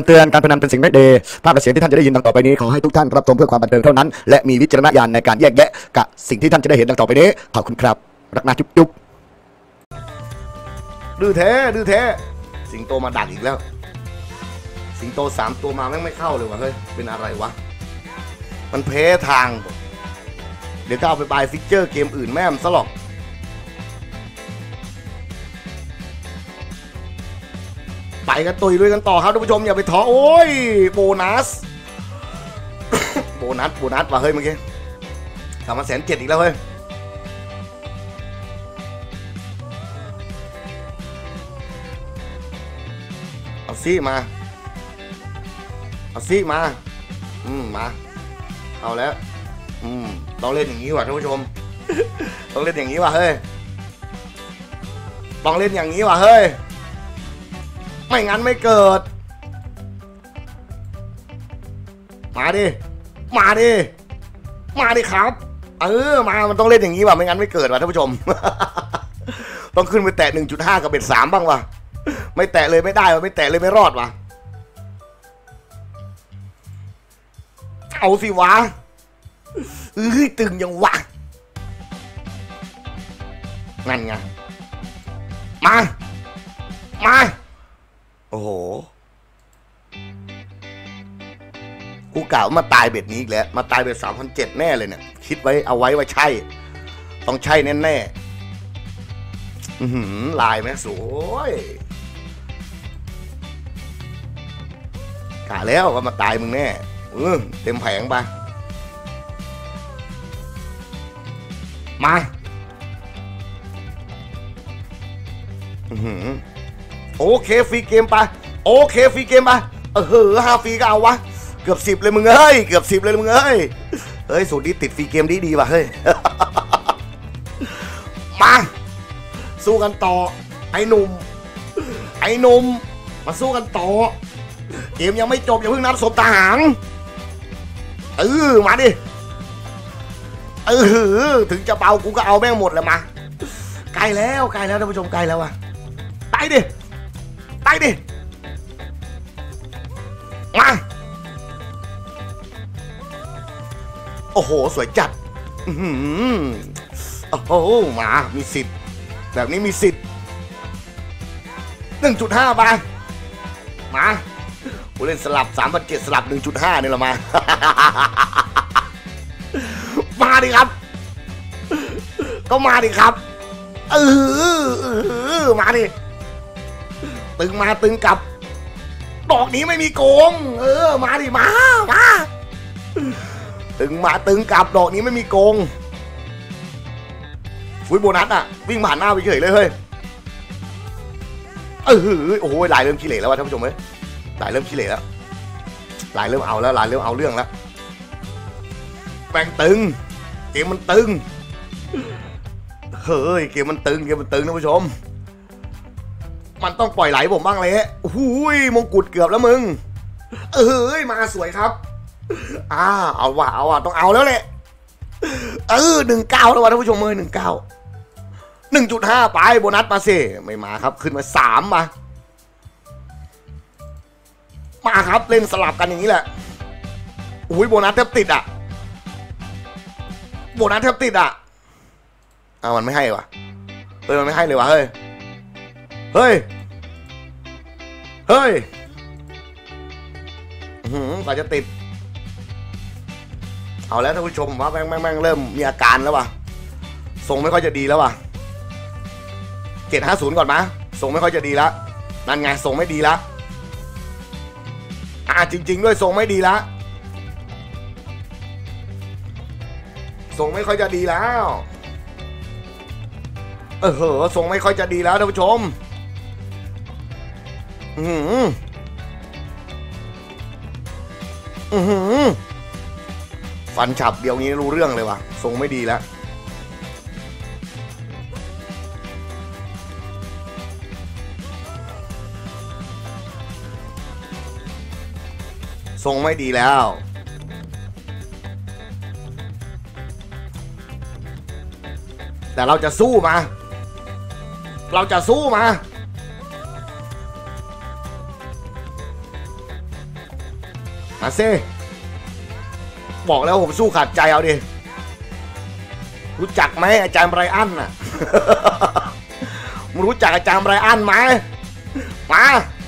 ตือนการพนันเป็นสิ่งไม่ดีภาพและเสียงที่ท่านจะได้ยินดังต่อไปนี้ขอให้ทุกท่านรับชมเพื่อความบันเทิงเท่านั้นและมีวิจารณญาณในการแยกแยะกับสิ่งที่ท่านจะได้เห็นดังต่อไปนี้ขอบคุณครับรักนาจุ๊บดื้อแท้สิงโตมาดักอีกแล้วสิงโต3 ตัวมาไม่เข้าเลยวะเฮ้ยเป็นอะไรวะมันแพ้ทางเดี๋ยวก็เอาไปบายฟิกเจอร์เกมอื่นแม่มซะหรอกไปกันตุยด้วยกันต่อครับท่านผู้ชมอย่าไปท้อโอ้ยโบนัส โบนัสว่ะเฮ้ยเมื่อกี้ทำมา107,000อีกแล้วเฮ้ยเอาซี่มามาเอาแล้วต้องเล่นอย่างนี้ว่ะท่านผู้ชม ต้องเล่นอย่างนี้ว่ะเฮ้ยต้องเล่นอย่างนี้ว่ะเฮ้ยไม่งั้นไม่เกิดมาดิครับมันต้องเล่นอย่างนี้ว่ะไม่งั้นไม่เกิดว่ะท่านผู้ชม ต้องขึ้นไปแตะ 1.5 กับเบ็ด 3บ้างว่ะไม่แตะเลยไม่ได้ว่ะไม่แตะเลยไม่รอดว่ะเอาสิวะตึงยังวะนั่นไงมาโอ้โหกูกล่าวมาตายเบ็ดนี้อีกแล้วมาตายเบ็ด 3,700 แน่เลยเนี่ยคิดไว้เอาไว้ว่าใช่ต้องใช่แน่ลายไหมสวยกะแล้วว่ามาตายมึงแน่เต็มแผงไปมาโอเคฟรีเกมไป5 ฟรีก็เอาวะเกือบ10เลยมึงเอ้ยเกือบ10เลยมึงเอ้ยสูตรนี้ติดฟรีเกมดีว่ะเฮ้ย มาสู้กันต่อไอ้หนุ่มมาสู้กันต่อเกมยังไม่จบอย่าเพิ่งนับศพทหารมาดิถึงจะเบากูก็เอาแม่งหมดแล้วมาใกล้แล้วท่านผู้ชมใกล้แล้วว่ะไปดิมาโอ้โหสวยจัดโอ้โหมามีสิทธิ์แบบนี้มีสิทธิ์ 1.5 ไปมากูเล่นสลับ 3,700 สลับ 1.5 นี่แหละมาดิครับก็มาดิครับมาดิตึงมาตึงกลับดอกนี้ไม่มีโกงมาดิมาตึงมาตึงกลับดอกนี้ไม่มีโกงฟุยโบนัสอ่ะวิ่งผ่านหน้าไปเฉยเลยเฮ้ยโอ้โหลายเริ่มขี้เหร่แล้วท่านผู้ชมเฮ้ยลายเริ่มขี้เหร่แล้วลายเริ่มเอาแล้วลายเริ่มเอาเรื่องแล้วแบ่งตึงเกมมันตึงเฮ้ยเกมมันตึงท่านผู้ชมมันต้องปล่อยไหลผมบ้างเลยหูยมงกุฎเกือบแล้วมึงมาสวยครับเอาว่ะต้องเอาแล้วแหละ19แล้วว่ะท่านผู้ชม1.5 ไปโบนัสมาสิไม่มาครับขึ้นมา3มาครับเล่นสลับกันอย่างนี้แหละอุ้ยโบนัสแทบติดอ่ะมันไม่ให้วะมันไม่ให้เลยวะเฮ้ยกว่าจะติดเอาแล้วท่านผู้ชมว่าแม่งเริ่มมีอาการแล้วว่ะทรงไม่ค่อยจะดีแล้วว่ะ750ก่อนมาทรงไม่ค่อยจะดีแล้วนั่นไงทรงไม่ดีแล้วจริงๆด้วยทรงไม่ดีแล้วทรงไม่ค่อยจะดีแล้วทรงไม่ค่อยจะดีแล้วท่านผู้ชมฟันฉับเดียวนี้รู้เรื่องเลยว่ะทรงไม่ดีแล้วทรงไม่ดีแล้วแต่เราจะสู้มาเซ่บอกแล้วผมสู้ขาดใจเอาดิรู้จักไหมอาจารย์ไบรอันน่ะ มึงรู้จักอาจารย์ไบรอันไหมมา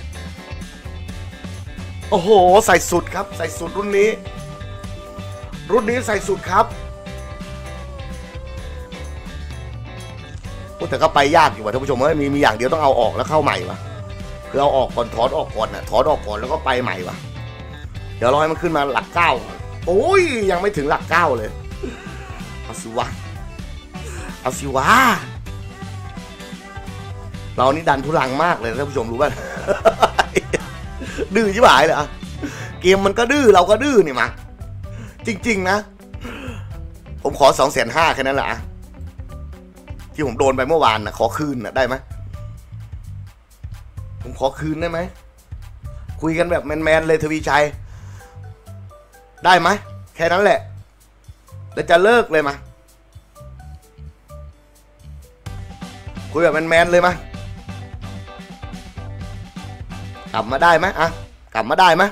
โอ้โหใส่สุดครับใส่สุดรุ่นนี้ใส่สุดครับแต่ก็ไปยากอยู่ว่ะท่านผู้ชมเอ้ยมีอย่างเดียวต้องเอาออกแล้วเข้าใหม่ว่ะคือเอาออกก่อนถอนออกก่อนน่ะถอนออกก่อนแล้วก็ไปใหม่ว่ะเดี๋ยวรอให้มันขึ้นมาหลัก9โอ้ยยังไม่ถึงหลัก9เลยเอาสิวะเรานี่ดันทุลังมากเลยท่านผู้ชมรู้ป่ะ ดื้อชิบหายเลยอะเกมมันก็ดื้อเราก็ดื้อนี่มาจริงๆนะผมขอ250,000แค่นั้นแหละที่ผมโดนไปเมื่อวานนะขอคืนนะได้ไหมผมขอคืนได้ไหมคุยกันแบบแมนๆเลยทวีชัยได้ไหมแค่นั้นแหละแล้วจะเลิกเลยมาคุยแบบแมนๆเลยมากลับมาได้ไหมอะกลับมาได้ไหม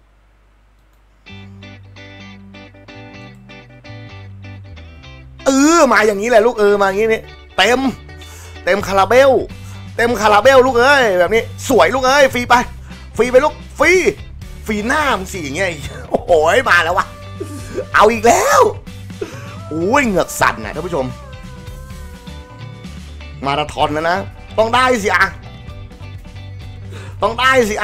มาอย่างนี้แหละลูกมาอย่างนี้นี่เต็มคาราเบลลูกเอ้ยแบบนี้สวยลูกเอ้ยฟรีไปลูกฟรีหน้ามึงสิอย่างเงี้ยโอ้โหมาแล้ววะเอาอีกแล้วโอ้ยเหงือกสั่นนะท่านผู้ชมมาราธอนนะต้องได้สิต้องได้สิ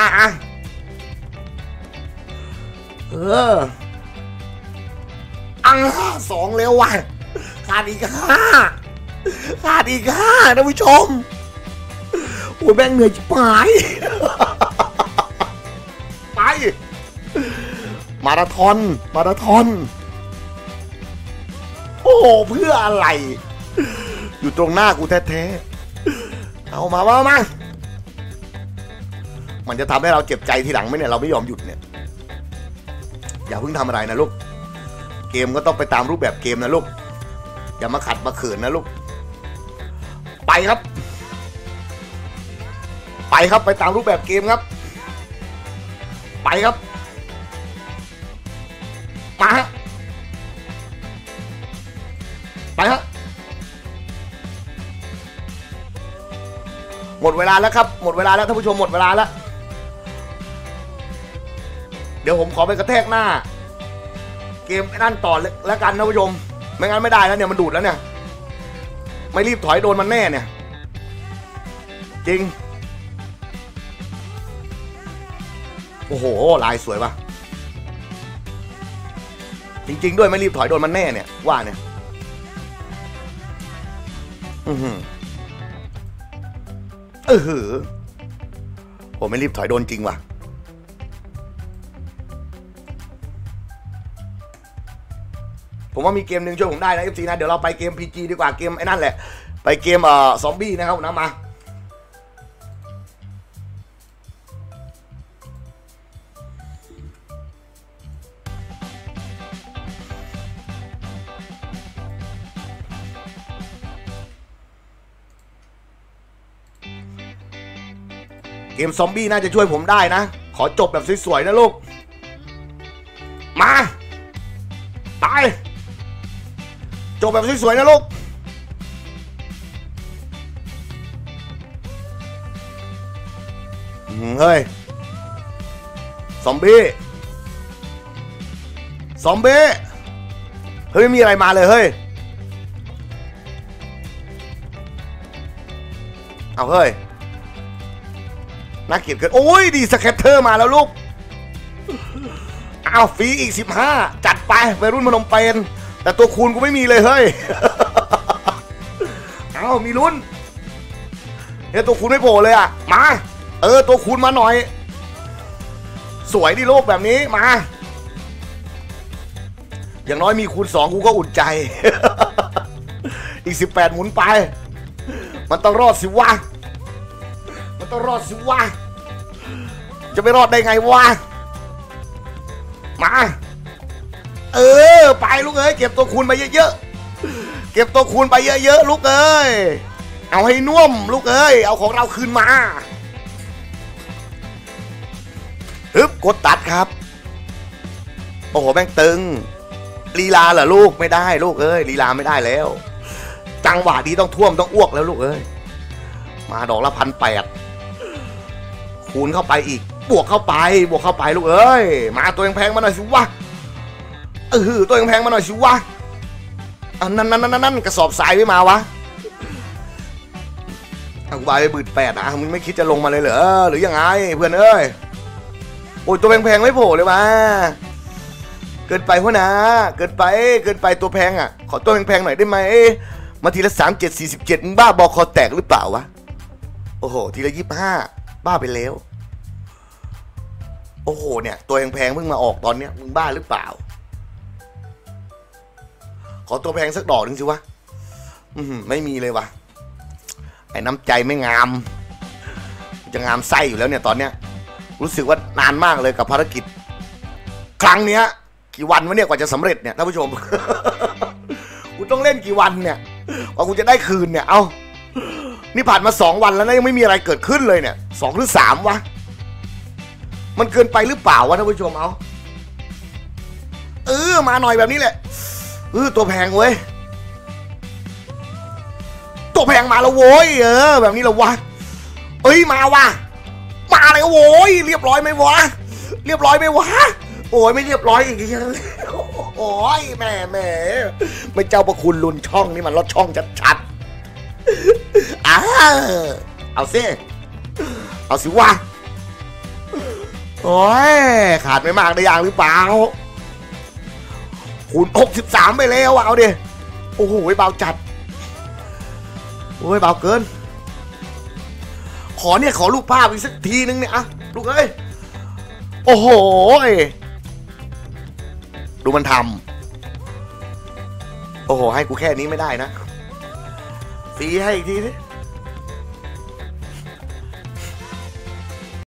2เร็วว่ะขาดอีก5ท่านผู้ชมโอ้ยแม่งเหนื่อยจะไปมาราธอนโอ้เพื่ออะไรอยู่ตรงหน้ากูแท้ๆเอามามันจะทำให้เราเจ็บใจทีหลังไหมเนี่ยเราไม่ยอมหยุดเนี่ยอย่าเพิ่งทำอะไรนะลูกเกมก็ต้องไปตามรูปแบบเกมนะลูกอย่ามาขัดมาเขินนะลูกไปครับไปตามรูปแบบเกมครับไปครับมาฮะไปฮะหมดเวลาแล้วครับหมดเวลาแล้วท่านผู้ชมหมดเวลาแล้วเดี๋ยวผมขอไปกระแทกหน้าเกมนั่นต่อแล้วกันท่านผู้ชมไม่งั้นไม่ได้แล้วเนี่ยมันดูดแล้วเนี่ยไม่รีบถอยโดนมันแน่เนี่ยจริงโอ้โหลายสวยป่ะจริงๆด้วยไม่รีบถอยโดนมันแน่เนี่ยว่าเนี่ยผมไม่รีบถอยโดนจริงว่ะผมว่ามีเกมหนึ่งช่วยผมได้นะ FC นะเดี๋ยวเราไปเกม PG ดีกว่าเกมไอ้นั่นแหละไปเกมซอมบี้นะครับนะมาเกมซอมบี้น่าจะช่วยผมได้นะขอจบแบบสวยๆนะลูกมาตายจบแบบสวยๆนะลูกเฮ้ยซอมบี้เฮ้ยไม่มีอะไรมาเลยเฮ้ยเอาเฮ้ยน่าเกลียดเกินโอ้ยดีสแคตเตอร์มาแล้วลูกเอาฟรีอีก15จัดไปวัยรุ่นพนมเปญแต่ตัวคูณกูไม่มีเลยเฮ้ยเอามีลุ้นเนี่ยตัวคูณไม่โผล่เลยอ่ะมาตัวคูณมาหน่อยสวยดิโลกแบบนี้มาอย่างน้อยมีคูณ2กูก็อุ่นใจ อีก18หมุนไปมันต้องรอดสิวะจะไม่รอดได้ไงวะมาไปลูกเอ้ยเก็บตัวคูณไปเยอะๆลูกเอ้ยเอาให้น่วมลูกเอ้ยเอาของเราคืนมาฮึบกดตัดครับโอ้โหแม่งตึงลีลาเหรอลูกไม่ได้ลูกเอ้ยลีลาไม่ได้แล้วจังหวะดีต้องท่วมต้องอ้วกแล้วลูกเอ้ยมาดอกละ1,800คูณเข้าไปอีกบวกเข้าไปลูกเอ้ยมาตัวแพงๆมาหน่อยสิวะตัวแพงๆมาหน่อยสิวะนั่นกระสอบทรายไม่มาวะกูบายไป18,000นะมึงไม่คิดจะลงมาเลยเหรอหรือยังไงเพื่อนเอ้ยโอ้ยตัวแพงๆไม่โผล่เลยมาเกินไปหัวนะเกินไปตัวแพงอ่ะขอตัวแพงๆหน่อยได้ไหมมาทีละ3747มึงบ้าบอคอแตกหรือเปล่าวะโอ้โหทีละ25บ้าไปแล้วโอ้โหเนี่ยตัวแพงๆเพิ่งมาออกตอนเนี้ยมึงบ้าหรือเปล่าขอตัวแพงสักดอกนึงสิวะไม่มีเลยวะไอ้น้ำใจไม่งามจะงามไส้อยู่แล้วเนี่ยตอนเนี้ยรู้สึกว่านานมากเลยกับภารกิจครั้งเนี้ยกี่วันวะเนี่ยกว่าจะสำเร็จเนี่ยท่านผู้ชม กูต้องเล่นกี่วันเนี่ยกว่ากูจะได้คืนเนี่ยเอ้านี่ผ่านมา2 วันแล้วนะยังไม่มีอะไรเกิดขึ้นเลยเนี่ย2 หรือ 3วะมันเกินไปหรือเปล่าวะท่านผู้ชมเอามาหน่อยแบบนี้แหละตัวแพงเว้ยตัวแพงมาแล้วโว้ยแบบนี้แล้ววะมาวะมาเลยโว้ยเรียบร้อยไหมวะโอ้ยไม่เรียบร้อยอีกโอ้ยแม่ไม่เจ้าประคุณลุนช่องนี่มันลดช่องชัดๆเอาสิวะโอ้ยขาดไม่มากได้ยังหรือเปล่าคูณ63ไปแล้วเอาดิโอ้โหเบาจัดโอ้ยเบาเกินขอรูปภาพอีกสักทีนึงเนี่ยอะลูกเอ้ยโอ้โหดูมันทำโอ้โหให้กูแค่นี้ไม่ได้นะฟรีให้อีกทีสิ